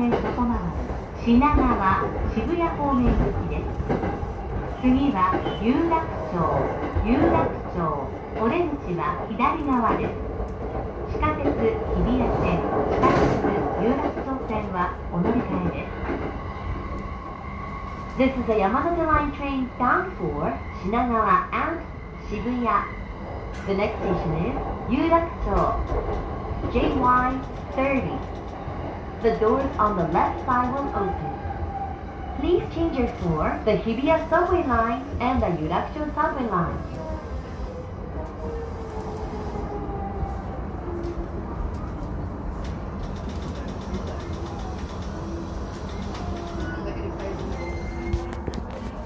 線外回り品川渋谷方面行きです。次は有楽町お出口は左側です。地下鉄日比谷線、地下鉄有楽町線はお乗り換えです。This is a Yamanote Line train bound for Shinagawa and Shibuya. The next station is Yurakucho, JY30. The doors on the left side will open. Please change your for the Hibiya subway line and the Yurakucho subway line.